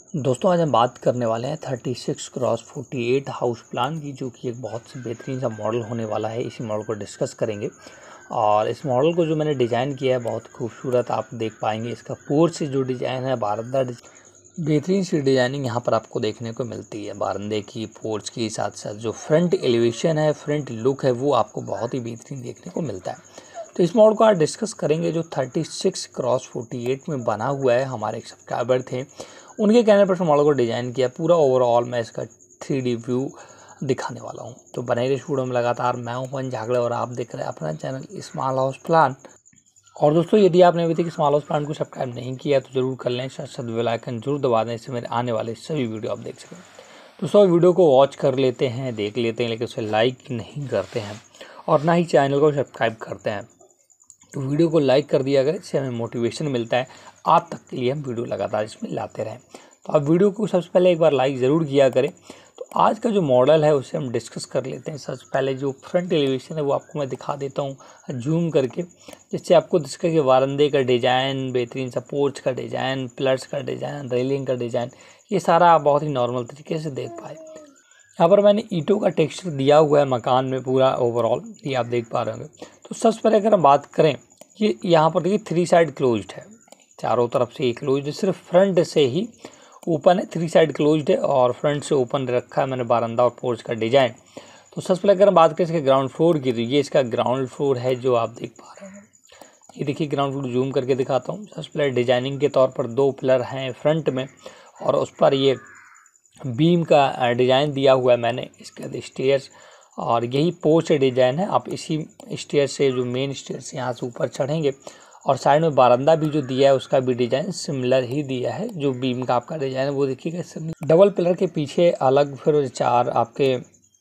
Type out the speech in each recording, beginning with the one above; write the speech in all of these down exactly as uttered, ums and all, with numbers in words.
दोस्तों आज हम बात करने वाले हैं thirty six cross forty eight house plan की, जो कि एक बहुत सी बेहतरीन सा मॉडल होने वाला है। इसी मॉडल को डिस्कस करेंगे और इस मॉडल को जो मैंने डिज़ाइन किया है बहुत खूबसूरत आप देख पाएंगे। इसका पोर्च से जो डिज़ाइन है, बारंदा बेहतरीन सी डिज़ाइनिंग यहाँ पर आपको देखने को मिलती है। बारंदे की, पोर्च की, साथ साथ जो फ्रंट एलिवेशन है, फ्रंट लुक है, वो आपको बहुत ही बेहतरीन देखने को मिलता है। तो इस मॉडल को आज डिस्कस करेंगे जो thirty six cross forty eight में बना हुआ है। हमारे एक सब्सक्राइबर थे, उनके कहने पर इस मॉडल को डिज़ाइन किया। पूरा ओवरऑल मैं इसका थ्री डी व्यू दिखाने वाला हूँ। तो बने रहिए स्टूडियो में लगातार। मैं हूँ पवन झागड़े और आप देख रहे हैं अपना चैनल स्मॉल हाउस प्लान। और दोस्तों यदि आपने अभी तक स्मॉल हाउस प्लान को सब्सक्राइब नहीं किया तो जरूर कर लें, साथ साथ बेल आइकन जरूर दबा दें, इससे मेरे आने वाले सभी वीडियो आप देख सकें। दोस्तों वीडियो को वॉच कर लेते हैं, देख लेते हैं, लेकिन उसे लाइक नहीं करते हैं और ना ही चैनल को सब्सक्राइब करते हैं। तो वीडियो को लाइक कर दिया अगर, इससे हमें मोटिवेशन मिलता है आप तक के लिए हम वीडियो लगातार इसमें लाते रहें। तो आप वीडियो को सबसे पहले एक बार लाइक ज़रूर किया करें। तो आज का जो मॉडल है उसे हम डिस्कस कर लेते हैं। सबसे पहले जो फ्रंट एलिवेशन है वो आपको मैं दिखा देता हूँ जूम करके, जिससे आपको दिखेगा कि वारंदे का डिज़ाइन, बेहतरीन सा पोर्च का डिज़ाइन, पिलर्स का डिज़ाइन, रेलिंग का डिज़ाइन, ये सारा आप बहुत ही नॉर्मल तरीके से देख पाए। यहाँ पर मैंने ईंटों का टेक्सचर दिया हुआ है मकान में पूरा ओवरऑल, ये आप देख पा रहे होंगे। तो सबसे पहले अगर हम बात करें, ये यहाँ पर देखिए थ्री साइड क्लोज्ड है, चारों तरफ से ये क्लोज्ड है, सिर्फ फ्रंट से ही ओपन है। थ्री साइड क्लोज्ड है और फ्रंट से ओपन रखा है मैंने बारंदा और पोर्च का डिज़ाइन। तो सबसे पहले अगर हम बात करें इसके ग्राउंड फ्लोर की, तो ये इसका ग्राउंड फ्लोर है जो आप देख पा रहे हैं। ये देखिए ग्राउंड फ्लोर जूम करके दिखाता हूँ। सबसे पहले डिजाइनिंग के तौर पर दो पिलर हैं फ्रंट में और उस पर ये बीम का डिज़ाइन दिया हुआ है मैंने, इसके स्टेयर्स, और यही पोर्च डिज़ाइन है। आप इसी स्टेयर से, जो मेन स्टेयर से यहाँ से ऊपर चढ़ेंगे और साइड में बारंदा भी जो दिया है उसका भी डिज़ाइन सिमिलर ही दिया है। जो बीम का आपका डिज़ाइन है वो देखिएगा डबल पिलर के पीछे अलग, फिर चार आपके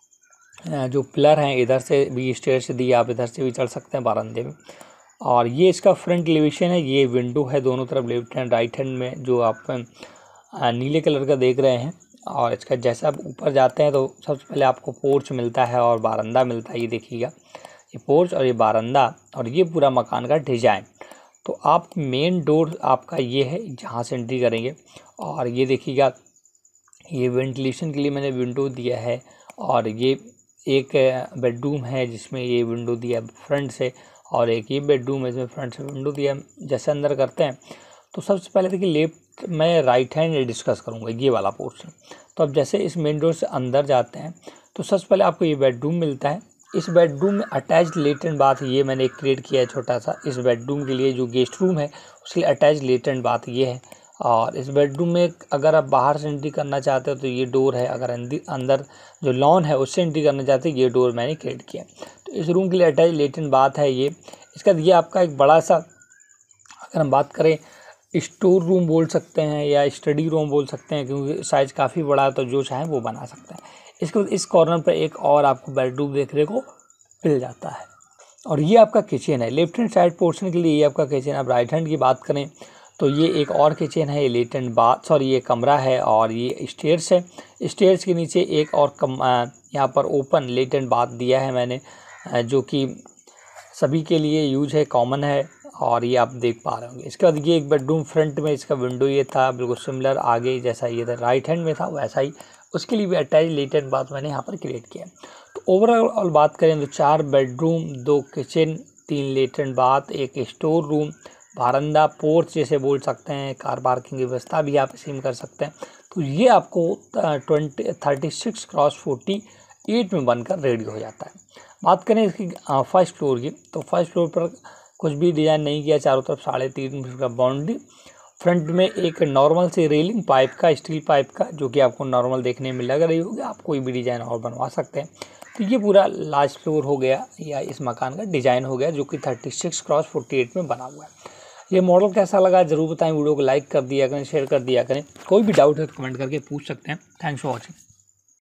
जो पिलर हैं इधर से भी स्टेयर से दिए, आप इधर से भी चढ़ सकते हैं बारंदे में। और ये इसका फ्रंट एलिवेशन है। ये विंडो है दोनों तरफ, लेफ्ट हैंड राइट हैंड में, जो आप नीले कलर का देख रहे हैं। और इसका जैसा आप ऊपर जाते हैं तो सबसे पहले आपको पोर्च मिलता है और बारंदा मिलता है। ये देखिएगा, ये पोर्च और ये बारंदा और ये पूरा मकान का डिज़ाइन। तो आप मेन डोर आपका ये है जहाँ से एंट्री करेंगे। और ये देखिएगा, ये वेंटिलेशन के लिए मैंने विंडो दिया है। और ये एक बेडरूम है जिसमें ये विंडो दिया फ्रंट से, और एक ये बेडरूम है जिसमें फ्रंट से विंडो दिया। जैसे अंदर करते हैं तो सबसे पहले देखिए लेफ्ट में राइट हैंड डिस्कस करूँगा, ये वाला पोर्शन। तो अब जैसे इस मेन डोर से अंदर जाते हैं तो सबसे पहले आपको ये बेडरूम मिलता है। इस बेडरूम में अटैच लेटरिन बाथ ये मैंने एक क्रिएट किया है छोटा सा। इस बेडरूम के लिए जो गेस्ट रूम है उसके लिए अटैच लेटरिन बाथ ये है। और इस बेडरूम में अगर आप बाहर से एंट्री करना चाहते हो तो ये डोर है, अगर अंदर जो लॉन है उससे एंट्री करना चाहते हो ये डोर मैंने क्रिएट किया। तो इस रूम के लिए अटैच लेटरिन बाथ है ये। इसका ये आपका एक बड़ा सा, अगर हम बात करें, स्टोर रूम बोल सकते हैं या स्टडी रूम बोल सकते हैं, क्योंकि साइज़ काफ़ी बड़ा है तो जो चाहे वो बना सकते हैं। इसके बाद इस कॉर्नर पर एक और आपको बेडरूम देखने को मिल जाता है। और ये आपका किचन है लेफ्ट हैंड साइड पोर्शन के लिए, ये आपका किचन। अब राइट हैंड की बात करें तो ये एक और किचन है, ये लेटरिन बाथ, सॉरी ये कमरा है। और ये स्टेयर्स है, स्टेयर्स के नीचे एक और कम यहाँ पर ओपन लेटरिन बाथ दिया है मैंने, जो कि सभी के लिए यूज है, कॉमन है। और ये आप देख पा रहे होंगे। इसके बाद ये एक बेडरूम फ्रंट में, इसका विंडो ये था बिल्कुल सिमिलर, आगे जैसा ये था राइट हैंड में था वैसा ही, उसके लिए भी अटैच लेटरिन बाथ मैंने यहाँ पर क्रिएट किया। तो ओवरऑल बात करें तो चार बेडरूम, दो किचन, तीन लेटरिन बाथ, एक स्टोर रूम, बारंदा, पोर्च जैसे बोल सकते हैं, कार पार्किंग की व्यवस्था भी आप इसी में कर सकते हैं। तो ये आपको twenty thirty six cross forty eight में बनकर रेडी हो जाता है। बात करें इसकी फर्स्ट फ्लोर की, तो फर्स्ट फ्लोर पर कुछ भी डिज़ाइन नहीं किया, चारों तरफ साढ़े तीन फीट का बाउंड्री, फ्रंट में एक नॉर्मल से रेलिंग पाइप का, स्टील पाइप का, जो कि आपको नॉर्मल देखने में लग रही होगी। आप कोई भी डिज़ाइन और बनवा सकते हैं। तो ये पूरा लास्ट फ्लोर हो गया या इस मकान का डिज़ाइन हो गया, जो कि thirty six cross forty eight में बना हुआ है। ये मॉडल कैसा लगा ज़रूर बताएं। वीडियो को लाइक कर दिया करें, शेयर कर दिया करें। कोई भी डाउट है तो कमेंट करके पूछ सकते हैं। Thanks for watching.